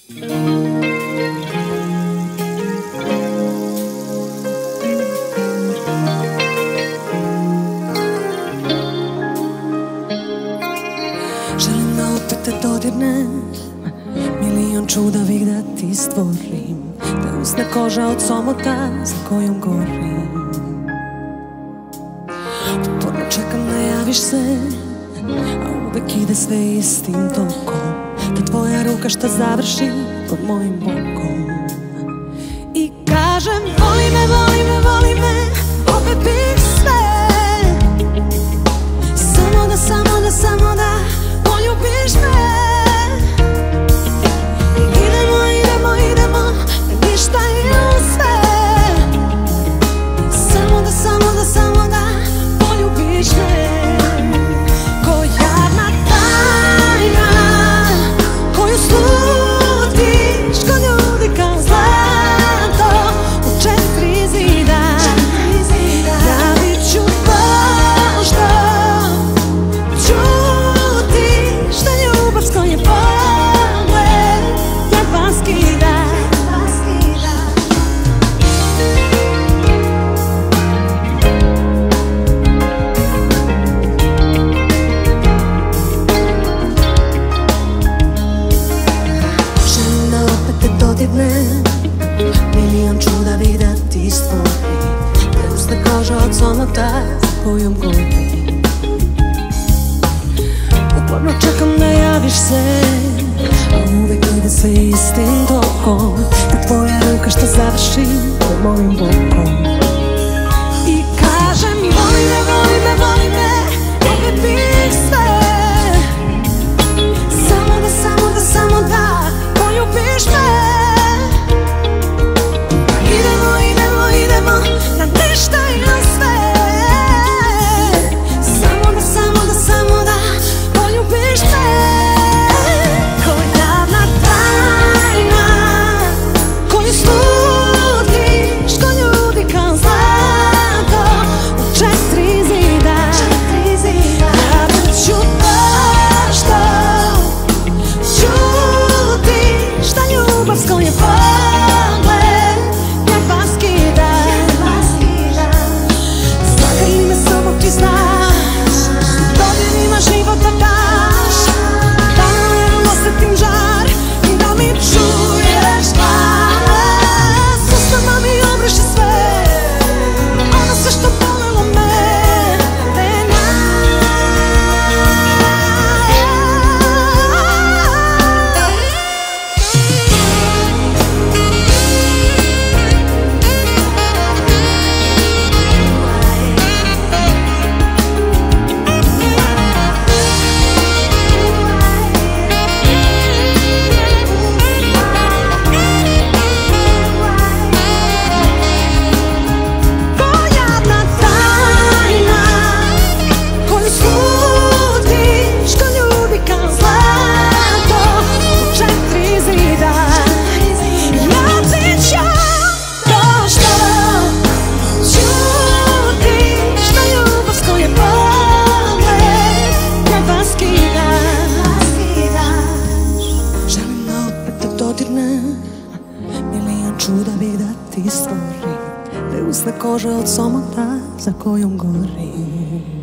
Želim da opet te dodirnem, milion čudavih da ti stvorim, da usne koža od somota za kojom gorim. Uporno čekam da javiš se, a uvek ide sve istim tokom, da tvoja ruka šta završi pod mojim bokom. I kažem voli me, voli me, voli me, opet bih sve, samo da, samo da, samo da poljubiš me. Idemo, idemo, idemo, na ništa ili sve, samo da, samo da, samo da poljubiš me. Ko javna tajna koju slutiš kod ljudi kao zlato u četiri zida, ja bit ću to što čutiš, da ljubav s kojim pogled jedva skida. Želim da opet te dodirnem, milion čudavih da ti stvorim, da usne koža od somota za kojom gorim. Uporno čekam da javiš se, a uvek ide sve istim tokom, da tvoja ruka šta završi pod mojim bokom. I kažem voli me, voli me, voli me, opet bih sve, samo da, samo da, samo da poljubiš me. Idemo, idemo, idemo, na ništa ili sve, samo da, samo da, samo da poljubiš me. Ko javna tajna koju slutiš kod ljudi kao zlato u četiri zida, ja bit ću to što čutiš, da ljubav s kojim pogled jedva skida. Zagrli me samo ti znaš, dodirima život da daš, da me osetim žar i da mi čuješ glas. Usnama mi obriši sve, ono sve što bolelo me. Milion čudavih da ti stvorim, da usne koža od somota za kojom gorim.